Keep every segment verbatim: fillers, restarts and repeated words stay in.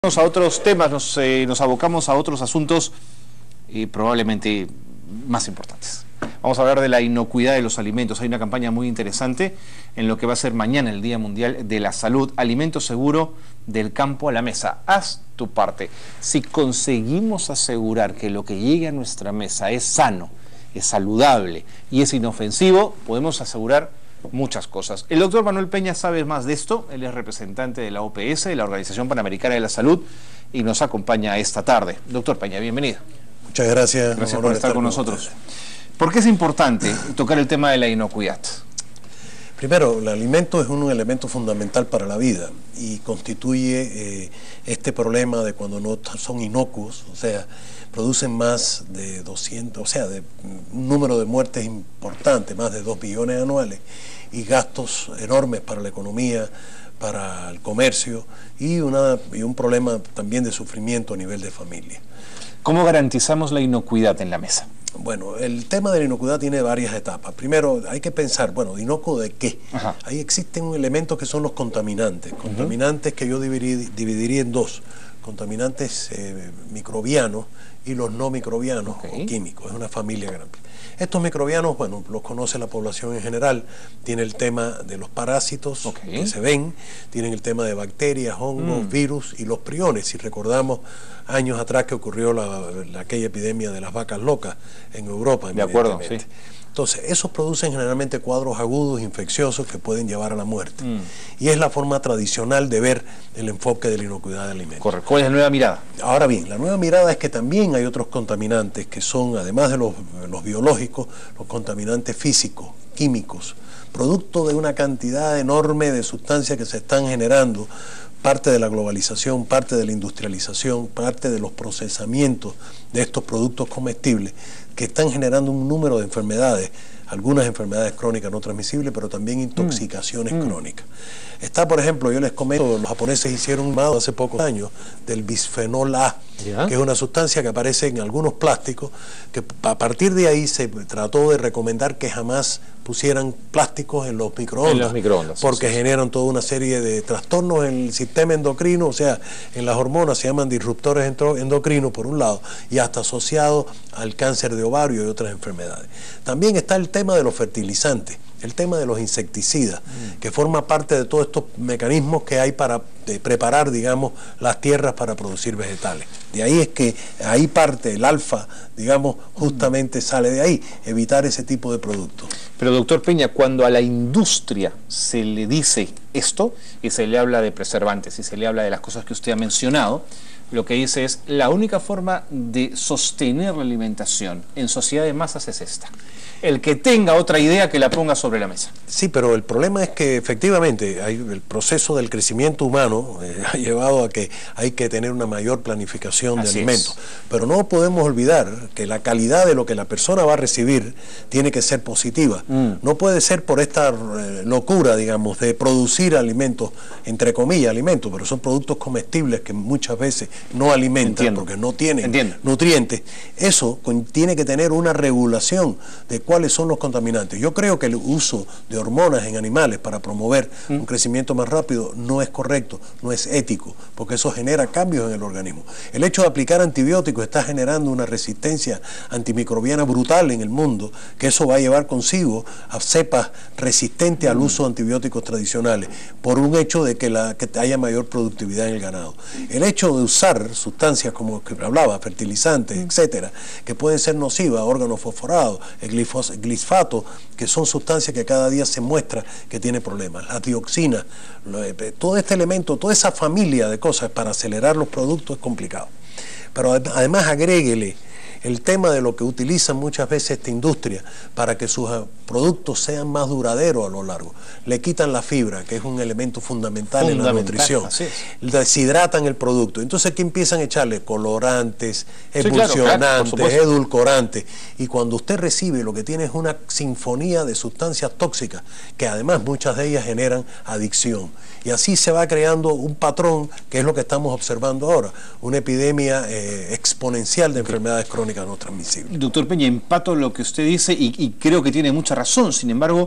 A otros temas, nos, eh, nos abocamos a otros asuntos eh, probablemente más importantes. Vamos a hablar de la inocuidad de los alimentos. Hay una campaña muy interesante en lo que va a ser mañana el Día Mundial de la Salud. Alimento seguro del campo a la mesa. Haz tu parte. Si conseguimos asegurar que lo que llegue a nuestra mesa es sano, es saludable y es inofensivo, podemos asegurar muchas cosas. El doctor Manuel Peña sabe más de esto. Él es representante de la O P S, de la Organización Panamericana de la Salud, y nos acompaña esta tarde. Doctor Peña, bienvenido. Muchas gracias. Gracias por estar con nosotros. ¿Por qué es importante tocar el tema de la inocuidad? Primero, el alimento es un elemento fundamental para la vida y constituye eh, este problema de cuando no son inocuos, o sea, producen más de doscientos, o sea, de un número de muertes importante, más de dos billones anuales, y gastos enormes para la economía, para el comercio, y, una, y un problema también de sufrimiento a nivel de familia. ¿Cómo garantizamos la inocuidad en la mesa? Bueno, el tema de la inocuidad tiene varias etapas. Primero, hay que pensar, bueno, ¿inocuo de qué? Ajá. Ahí existen elementos que son los contaminantes. Contaminantes uh-huh. que yo dividiría, dividiría en dos. Contaminantes eh, microbianos y los no microbianos okay. o químicos. Es una familia grande. Estos microbianos, bueno, los conoce la población en general. Tiene el tema de los parásitos okay. que se ven, tienen el tema de bacterias, hongos, mm. virus y los priones. Si recordamos años atrás que ocurrió la, la, aquella epidemia de las vacas locas en Europa. De acuerdo, sí. Entonces, esos producen generalmente cuadros agudos, infecciosos, que pueden llevar a la muerte. Mm. Y es la forma tradicional de ver el enfoque de la inocuidad de alimentos. Correcto. ¿Cuál es la nueva mirada? Ahora bien, la nueva mirada es que también hay otros contaminantes que son, además de los, los biológicos, los contaminantes físicos, químicos, producto de una cantidad enorme de sustancias que se están generando, parte de la globalización, parte de la industrialización, parte de los procesamientos de estos productos comestibles, que están generando un número de enfermedades, algunas enfermedades crónicas no transmisibles, pero también intoxicaciones mm. crónicas. Está, por ejemplo, yo les comento, los japoneses hicieron un mapa hace pocos años del bisfenol A, ¿ya? que es una sustancia que aparece en algunos plásticos, que a partir de ahí se trató de recomendar que jamás pusieran plásticos en los microondas, en los microondas porque sí, sí. generan toda una serie de trastornos en el sistema endocrino, o sea, en las hormonas se llaman disruptores endocrinos por un lado, y hasta asociados al cáncer de ovario y otras enfermedades. También está el tema de los fertilizantes, el tema de los insecticidas, mm. que forma parte de todos estos mecanismos que hay para eh, preparar, digamos, las tierras para producir vegetales. De ahí es que ahí parte el alfa, digamos, justamente mm. sale de ahí, evitar ese tipo de productos. Pero doctor Peña, cuando a la industria se le dice esto, y se le habla de preservantes, y se le habla de las cosas que usted ha mencionado, lo que dice es, la única forma de sostener la alimentación en sociedad de masas es esta. El que tenga otra idea que la ponga sobre la mesa. Sí, pero el problema es que efectivamente hay, el proceso del crecimiento humano eh, ha llevado a que hay que tener una mayor planificación Así de alimentos. Es. Pero no podemos olvidar que la calidad de lo que la persona va a recibir tiene que ser positiva. Mm. No puede ser por esta eh, locura, digamos, de producir alimentos, entre comillas, alimentos, pero son productos comestibles que muchas veces no alimentan Entiendo. porque no tienen Entiendo. nutrientes. Eso con, tiene que tener una regulación de cuáles son los contaminantes. Yo creo que el uso de hormonas en animales para promover ¿Mm? un crecimiento más rápido no es correcto, no es ético, porque eso genera cambios en el organismo. El hecho de aplicar antibióticos está generando una resistencia antimicrobiana brutal en el mundo, que eso va a llevar consigo a cepas resistentes al uso de antibióticos tradicionales, por un hecho de que, la, que haya mayor productividad en el ganado. El hecho de usar sustancias como que hablaba, fertilizantes, ¿Mm? etcétera, que pueden ser nocivas, órganos fosforados, el glifosfato, glifosato, que son sustancias que cada día se muestra que tiene problemas, las dioxinas, todo este elemento, toda esa familia de cosas para acelerar los productos es complicado. Pero además agréguele el tema de lo que utilizan muchas veces esta industria para que sus productos sean más duraderos a lo largo. Le quitan la fibra, que es un elemento fundamental, fundamental en la nutrición. Deshidratan el producto. Entonces, ¿qué empiezan a echarle? Colorantes, emulsionantes, sí, claro, claro, edulcorantes. Y cuando usted recibe, lo que tiene es una sinfonía de sustancias tóxicas, que además muchas de ellas generan adicción. Y así se va creando un patrón, que es lo que estamos observando ahora, una epidemia eh, exponencial de enfermedades crónicas no transmisibles. Doctor Peña, empato lo que usted dice y, y creo que tiene mucha razón. Sin embargo,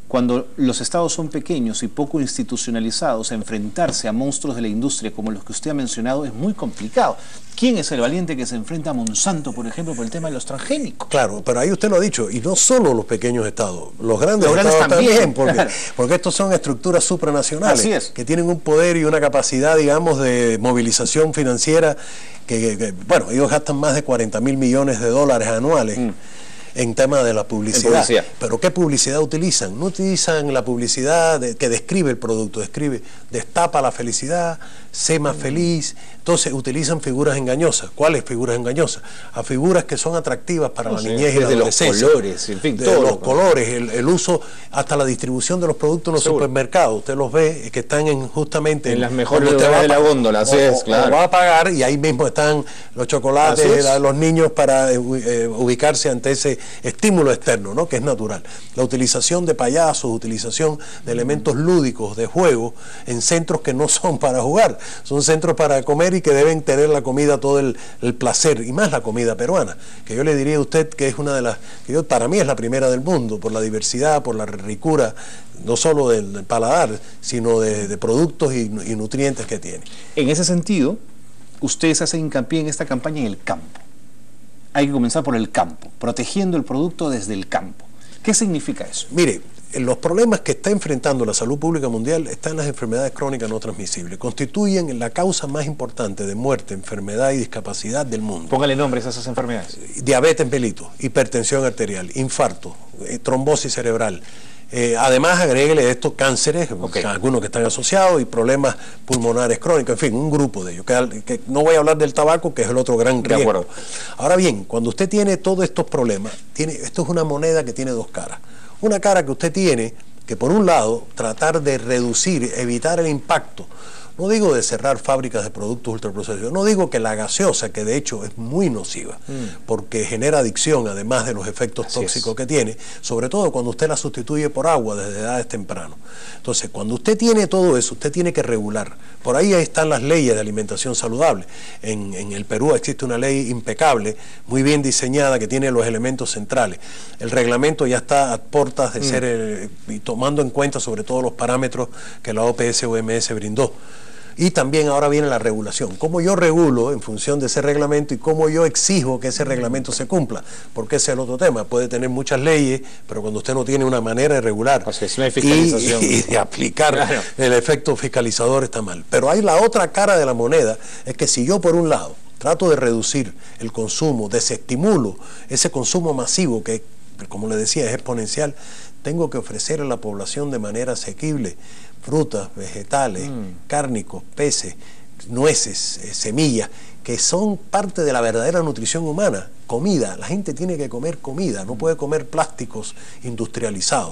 cuando los estados son pequeños y poco institucionalizados, enfrentarse a monstruos de la industria como los que usted ha mencionado es muy complicado. ¿Quién es el valiente que se enfrenta a Monsanto, por ejemplo, por el tema de los transgénicos? Claro, pero ahí usted lo ha dicho, y no solo los pequeños estados, los grandes, los grandes estados también, también, porque, claro. porque estos son estructuras supranacionales, Así es. que tienen un poder y una capacidad, digamos, de movilización financiera, que, que, que bueno, ellos gastan más de cuarenta mil millones de dólares anuales. Mm. En tema de la publicidad. publicidad. Pero ¿qué publicidad utilizan? No utilizan la publicidad de, que describe el producto, describe, destapa la felicidad, sé más mm. feliz. Entonces utilizan figuras engañosas. ¿Cuáles figuras engañosas? A figuras que son atractivas para no, la niñez y la adolescencia. Los colores, en fin, de todo. Los colores, el, el uso, hasta la distribución de los productos en los Seguro. supermercados. Usted los ve que están en, justamente en las mejores lugares de la góndola, así es, claro. O va a pagar y ahí mismo están los chocolates, los niños para eh, ubicarse ante ese estímulo externo, ¿no? Que es natural. La utilización de payasos, utilización de elementos lúdicos, de juego, en centros que no son para jugar, son centros para comer y que deben tener la comida, todo el, el placer, y más la comida peruana, que yo le diría a usted que es una de las, que yo, para mí es la primera del mundo, por la diversidad, por la ricura, no solo del, del paladar, sino de, de productos y, y nutrientes que tiene. En ese sentido, ustedes hacen hincapié en esta campaña en el campo. Hay que comenzar por el campo, protegiendo el producto desde el campo. ¿Qué significa eso? Mire, los problemas que está enfrentando la salud pública mundial están las enfermedades crónicas no transmisibles. Constituyen la causa más importante de muerte, enfermedad y discapacidad del mundo. Póngale nombres a esas enfermedades. Diabetes mellitus, hipertensión arterial, infarto, eh, trombosis cerebral. Eh, además, agréguele estos cánceres, okay. algunos que están asociados, y problemas pulmonares crónicos, en fin, un grupo de ellos. Que, que no voy a hablar del tabaco, que es el otro gran riesgo. De acuerdo. Ahora bien, cuando usted tiene todos estos problemas, tiene, esto es una moneda que tiene dos caras. Una cara que usted tiene, que por un lado, tratar de reducir, evitar el impacto. No digo de cerrar fábricas de productos ultraprocesados, no digo que la gaseosa, que de hecho es muy nociva, mm. porque genera adicción, además de los efectos Así tóxicos es. que tiene, sobre todo cuando usted la sustituye por agua desde edades tempranas. Entonces, cuando usted tiene todo eso, usted tiene que regular. Por ahí están las leyes de alimentación saludable. En, en el Perú existe una ley impecable, muy bien diseñada, que tiene los elementos centrales. El reglamento ya está a puertas de mm. ser, eh, y tomando en cuenta sobre todo los parámetros que la O P S O M S brindó. Y también ahora viene la regulación. ¿Cómo yo regulo en función de ese reglamento y cómo yo exijo que ese reglamento se cumpla? Porque ese es el otro tema. Puede tener muchas leyes, pero cuando usted no tiene una manera de regular Así es, no hay fiscalización. Y, y de aplicar claro. el efecto fiscalizador está mal. Pero hay la otra cara de la moneda, es que si yo por un lado trato de reducir el consumo, desestimulo ese consumo masivo que, como le decía, es exponencial, tengo que ofrecer a la población de manera asequible frutas, vegetales, mm. cárnicos, peces, nueces, eh, semillas, que son parte de la verdadera nutrición humana. Comida, la gente tiene que comer comida, no puede comer plásticos industrializados.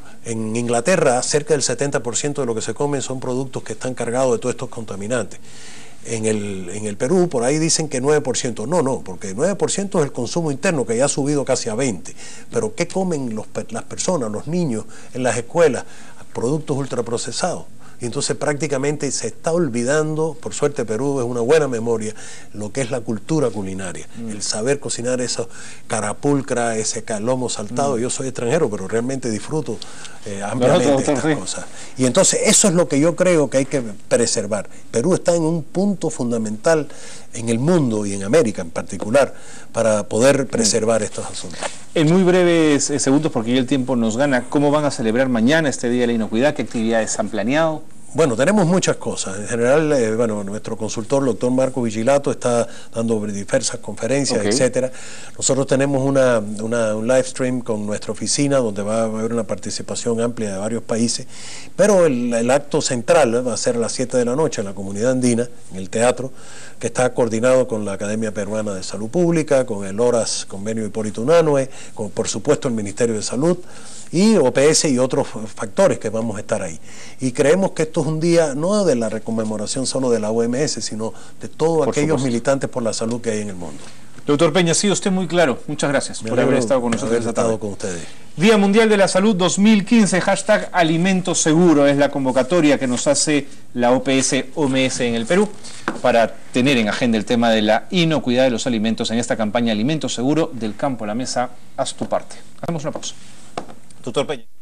En Inglaterra, cerca del setenta por ciento de lo que se come son productos que están cargados de todos estos contaminantes. En el, en el Perú, por ahí dicen que nueve por ciento. No, no, porque nueve por ciento es el consumo interno, que ya ha subido casi a veinte por ciento. Pero ¿qué comen los, las personas, los niños en las escuelas? Productos ultraprocesados. Y entonces prácticamente se está olvidando, por suerte Perú es una buena memoria, lo que es la cultura culinaria, mm. el saber cocinar esos carapulcra, ese lomo saltado. Mm. Yo soy extranjero, pero realmente disfruto eh, ampliamente no, estas sí. cosas. Y entonces eso es lo que yo creo que hay que preservar. Perú está en un punto fundamental en el mundo y en América en particular para poder preservar mm. estos asuntos. En muy breves segundos, porque ya el tiempo nos gana, ¿cómo van a celebrar mañana este Día de la Inocuidad? ¿Qué actividades han planeado? Bueno, tenemos muchas cosas. En general, eh, bueno, nuestro consultor, el doctor Marco Vigilato, está dando diversas conferencias, okay. etcétera. Nosotros tenemos una, una, un live stream con nuestra oficina, donde va a haber una participación amplia de varios países, pero el, el acto central ¿eh? va a ser a las siete de la noche en la comunidad andina, en el teatro, que está coordinado con la Academia Peruana de Salud Pública, con el ORAS Convenio Hipólito Unanue, con por supuesto el Ministerio de Salud, y O P S y otros factores que vamos a estar ahí. Y creemos que esto es un día no de la reconmemoración solo de la O M S, sino de todos por aquellos supuesto. militantes por la salud que hay en el mundo. Doctor Peña, ha sido usted muy claro. Muchas gracias Me por haber estado con nosotros esta tarde. Con ustedes. Día Mundial de la Salud dos mil quince, hashtag Alimento Seguro, es la convocatoria que nos hace la O P S O M S en el Perú para tener en agenda el tema de la inocuidad de los alimentos en esta campaña Alimento Seguro, del campo a la mesa, haz tu parte. Hacemos una pausa. Doctor Peña.